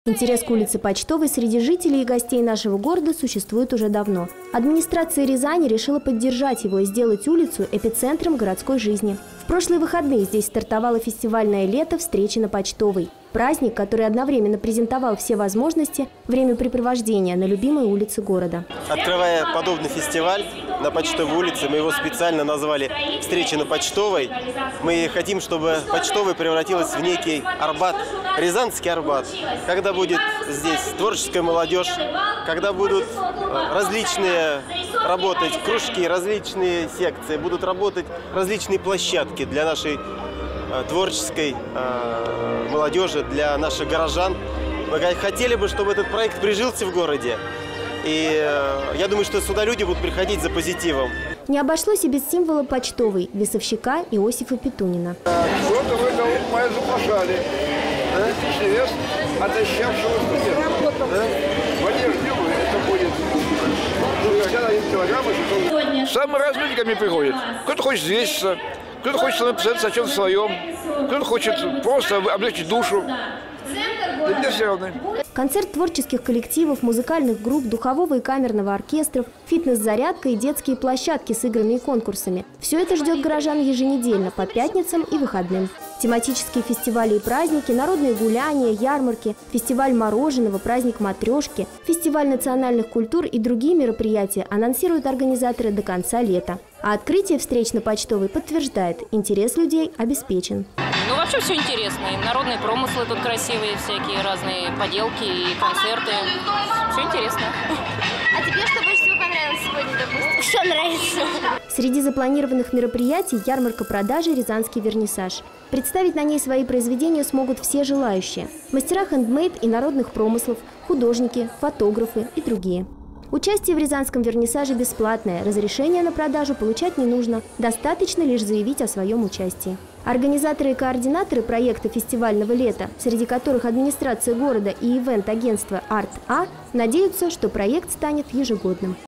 Интерес к улице Почтовой среди жителей и гостей нашего города существует уже давно. Администрация Рязани решила поддержать его и сделать улицу эпицентром городской жизни. В прошлые выходные здесь стартовало фестивальное лето «Встречи на Почтовой». Праздник, который одновременно презентовал все возможности времяпрепровождения на любимой улице города. Открывая подобный фестиваль на Почтовой улице, мы его специально назвали «Встречи на Почтовой». Мы хотим, чтобы Почтовая превратилась в некий Арбат, рязанский Арбат. Когда будет здесь творческая молодежь, когда будут различные работать кружки, различные секции, будут работать различные площадки для нашей творческой молодежи, для наших горожан. Мы хотели бы, чтобы этот проект прижился в городе. И я думаю, что сюда люди будут приходить за позитивом. Не обошлось и без символа Почтовой – весовщика Иосифа Петунина. Что-то вы мои заплашали. Да? Невест, отощавшего студента. Да? В одежде это будет. Самые разные люди ко мне приходят. Кто-то хочет взвеситься, кто-то хочет написать о чем своем, кто-то хочет просто облегчить душу. Для меня все равно. Концерт творческих коллективов, музыкальных групп, духового и камерного оркестров, фитнес-зарядка и детские площадки с играми и конкурсами. Все это ждет горожан еженедельно, по пятницам и выходным. Тематические фестивали и праздники, народные гуляния, ярмарки, фестиваль мороженого, праздник матрешки, фестиваль национальных культур и другие мероприятия анонсируют организаторы до конца лета. А открытие встреч на Почтовой подтверждает, интерес людей обеспечен. Ну, вообще все интересно. И народные промыслы тут красивые, всякие разные поделки и концерты. Все интересно. А тебе что больше всего понравилось сегодня, допустим? Все нравится. Среди запланированных мероприятий ярмарка продажи «Рязанский вернисаж». Представить на ней свои произведения смогут все желающие. Мастера хендмейд и народных промыслов, художники, фотографы и другие. Участие в Рязанском вернисаже бесплатное, разрешение на продажу получать не нужно, достаточно лишь заявить о своем участии. Организаторы и координаторы проекта фестивального лета, среди которых администрация города и ивент-агентство «Арт-А», надеются, что проект станет ежегодным.